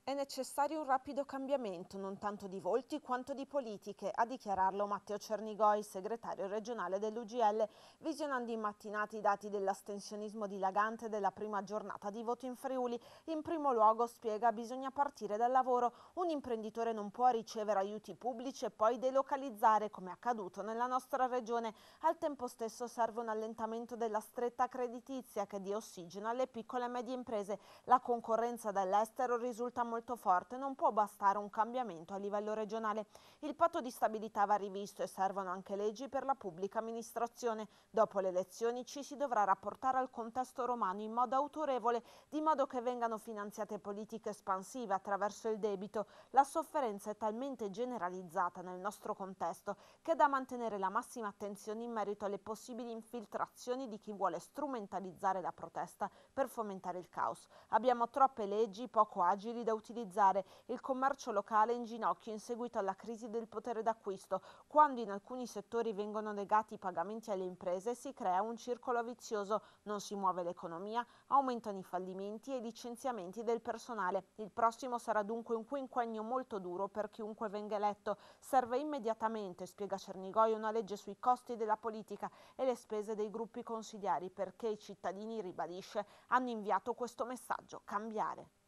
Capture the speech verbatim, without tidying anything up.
È necessario un rapido cambiamento, non tanto di volti quanto di politiche, a dichiararlo Matteo Cernigoi, segretario regionale dell'U G L, visionando in mattinata i dati dell'astensionismo dilagante della prima giornata di voto in Friuli. In primo luogo, spiega, bisogna partire dal lavoro. Un imprenditore non può ricevere aiuti pubblici e poi delocalizzare, come è accaduto nella nostra regione. Al tempo stesso serve un allentamento della stretta creditizia che dia ossigeno alle piccole e medie imprese. La concorrenza dall'estero risulta molto forte, non può bastare un cambiamento a livello regionale. Il patto di stabilità va rivisto e servono anche leggi per la pubblica amministrazione. Dopo le elezioni ci si dovrà rapportare al contesto romano in modo autorevole, di modo che vengano finanziate politiche espansive attraverso il debito. La sofferenza è talmente generalizzata nel nostro contesto che è da mantenere la massima attenzione in merito alle possibili infiltrazioni di chi vuole strumentalizzare la protesta per fomentare il caos. Abbiamo troppe leggi poco agili da utilizzare, il commercio locale è in ginocchio in seguito alla crisi del potere d'acquisto. Quando in alcuni settori vengono negati i pagamenti alle imprese si crea un circolo vizioso, non si muove l'economia, aumentano i fallimenti e i licenziamenti del personale. Il prossimo sarà dunque un quinquennio molto duro per chiunque venga eletto. Serve immediatamente, spiega Cernigoi, una legge sui costi della politica e le spese dei gruppi consigliari perché i cittadini, ribadisce, hanno inviato questo messaggio: cambiare.